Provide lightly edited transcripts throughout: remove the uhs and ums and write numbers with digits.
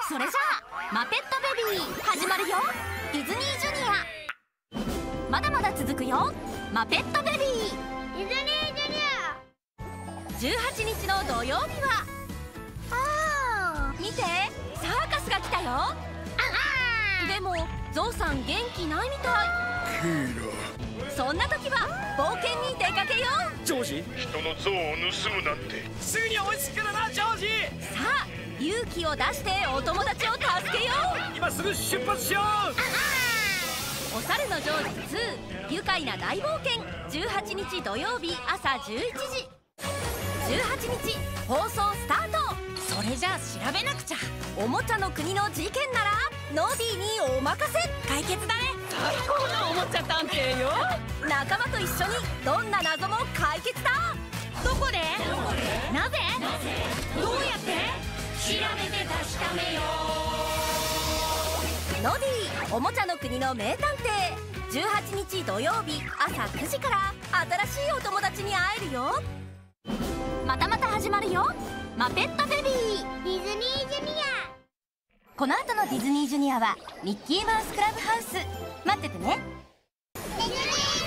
それじゃあマペットベビー始まるよ。ディズニージュニアまだまだ続くよ。マペットベビーディズニージュニア18日の土曜日は見て、サーカスが来たよ。でもゾウさん元気ないみたい。 キーラ、 そんな時は冒険に出かけよう。 ジョージ、人の像を盗むなんて。 すぐに追いつくからなジョージ。 さあ勇気を出してお友達を助けよう。 今すぐ出発しよう。 お猿のジョージ2愉快な大冒険18日土曜日朝11時18日放送スタート。それじゃあ調べなくちゃ。おもちゃの国の事件ならノディにお任せ。解決だね。 最高のおもちゃ探偵よ。 仲間と一緒にどんな謎も解決だ。どこでなぜどうやって調べて確かめよう。ノディおもちゃの国の名探偵18日土曜日朝9時から新しいお友達に会えるよ。またまた始まるよ。マペットベビーディズニージュニア。この後のディズニージュニアはミッキーマウスクラブハウス。待っててね。ディズニージュ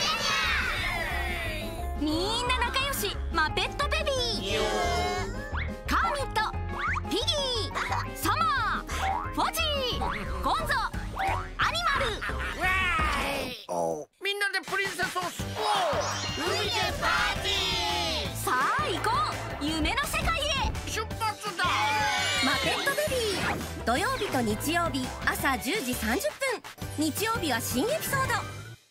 ニアみんな仲良しマペットベビー。カーミット、ピギー、サマー、フォジー、ゴンゾ、アニマル。 みんなでプリンセスを救おう。 海でパーティー。さあ行こう、夢の世界へ出発だ。 マペットベビー土曜日と日曜日朝10時30分。日曜日は新エピソード。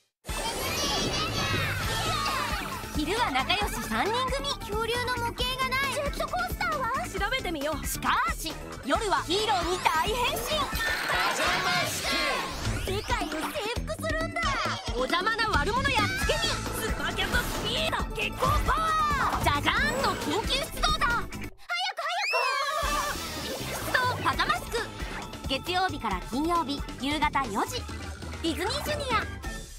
昼は仲良し3人組。恐竜の模型がない。ジェットコースターは調べてみよう。しかし夜はヒーローに大変身。世界を征服するんだ。お邪魔な悪者やっつけにスパキャットスピード結構パワー。じゃじゃーんの緊急出動だ。パジャマスク月曜日から金曜日夕方4時ディズニージュニア。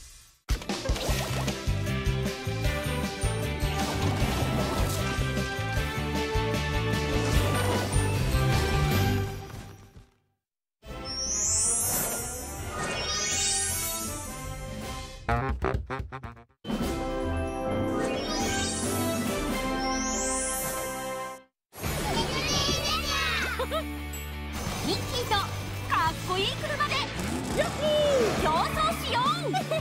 ミッキーとかっこいい車でヤッホー競争しよう。追い抜いて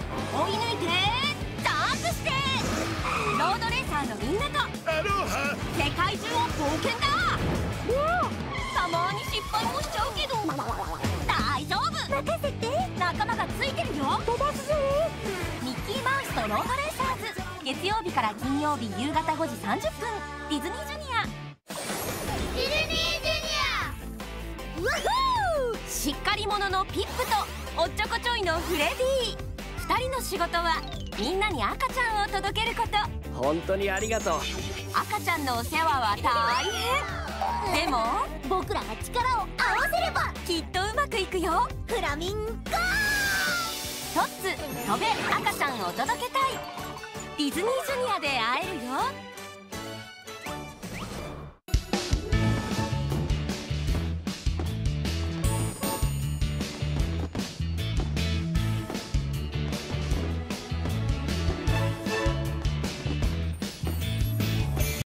ジャンプしてロードレーサーのみんなとアロハ。 世界中を冒険だ。たまに失敗もしちゃうけど大丈夫。任せて。仲間がついてるよ。飛ばすぞ。ミッキーマウスとロードレーサーズ月曜日から金曜日夕方5時30分ディズニージュニア。ディズニージュニア。わふーしっかり者のピップとおっちょこちょいのフレディ。2人の仕事はみんなに赤ちゃんを届けること。 本当にありがとう。 赤ちゃんのお世話は大変。でも僕らが力を合わせればきっとうまくいくよ。フラミンゴトッツ飛べ赤ちゃんを届けたい。ディズニージュニアで会えるよ。